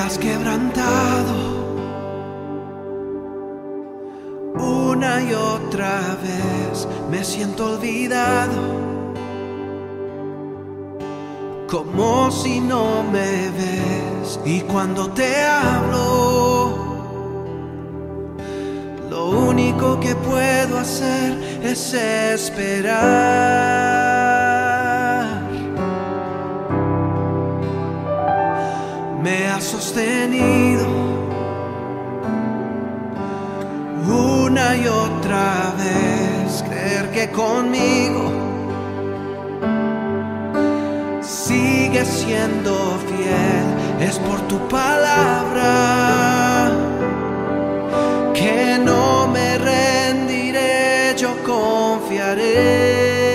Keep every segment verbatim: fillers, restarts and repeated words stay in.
has quebrantado una y otra vez. Me siento olvidado, como si no me ves. Y cuando te hablo, lo único que puedo hacer es esperar. Me has sostenido una y otra vez. Creer que conmigo sigues siendo fiel es por tu palabra, que no me rendiré, yo confiaré.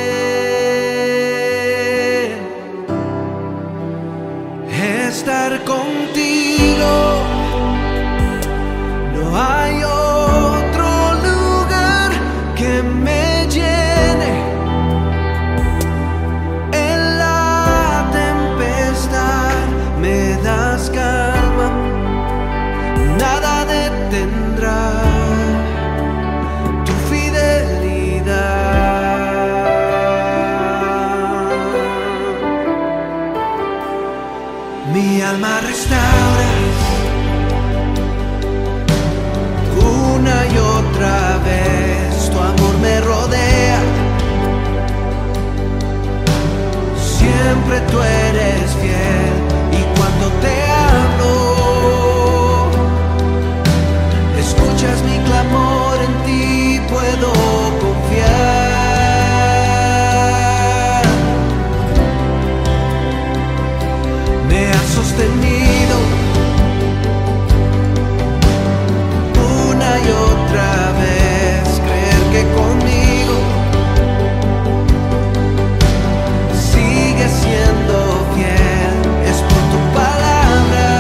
Estar contigo, no hay otro lugar que me llene. En la tempestad me das calma, nada detendrá tu fidelidad. Mi alma restauras una y otra vez, tu amor me rodea, siempre tú eres fiel. Y cuando te hablo, escuchas mi clamor, en ti puedo confiar. Me has sostenido una y otra vez. Creer que conmigo sigues siendo fiel es por tu palabra,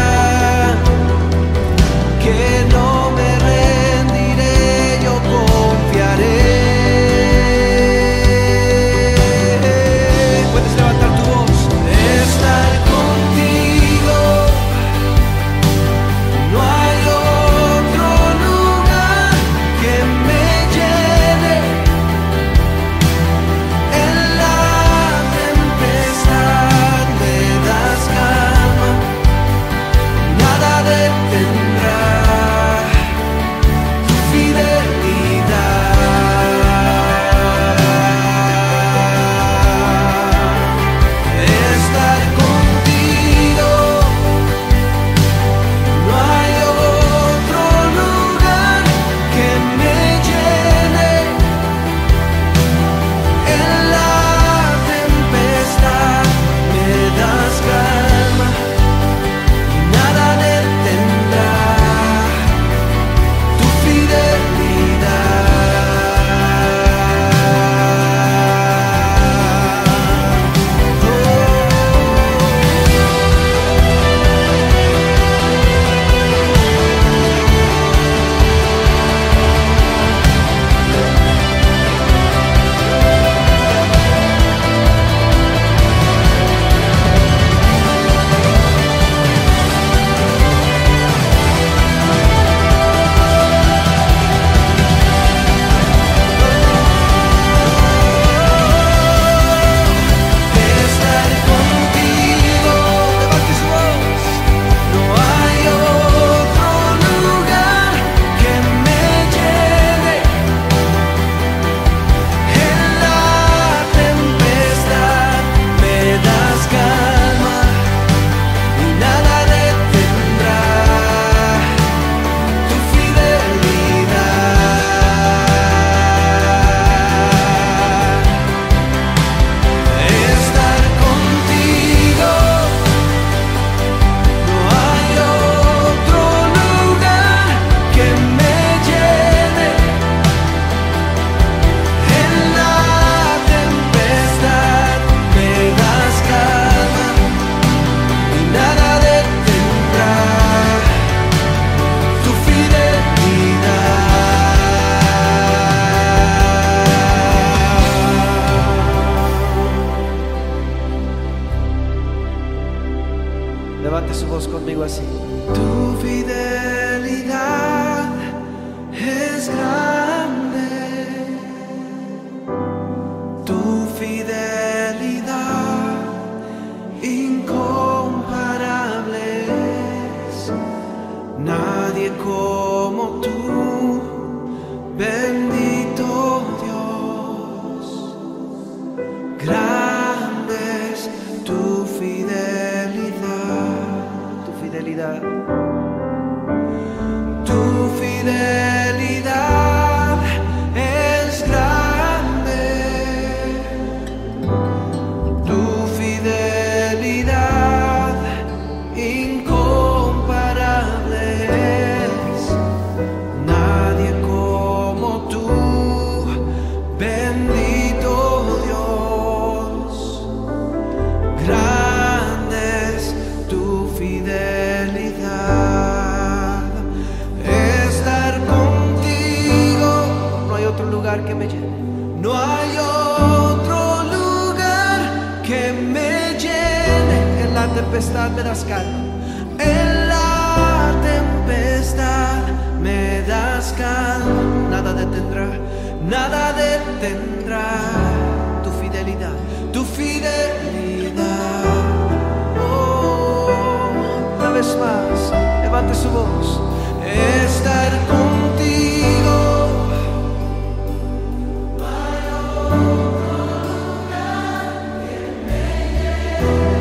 que no me rendiré, yo confiaré. Puedes levantar tu voz. Estar contigo, Levante su voz conmigo así. Tu fidelidad es grande, tu fidelidad incomparable es. Nadie como tú, bendito Dios. Grande es tu fidelidad, Tu fidelidad. tu fidelidad es grande, tu fidelidad incomparable es. Nadie como tú, bendito Dios. Grande es tu fidelidad. Estar contigo, No hay otro lugar que me llene. no hay otro lugar que me llene. En la tempestad me das calma. En la tempestad me das calma. Nada detendrá Nada detendrá tu fidelidad. tu fidelidad. Oh, Una vez más, levante su voz. estar contigo. No hay otro lugar que me llene.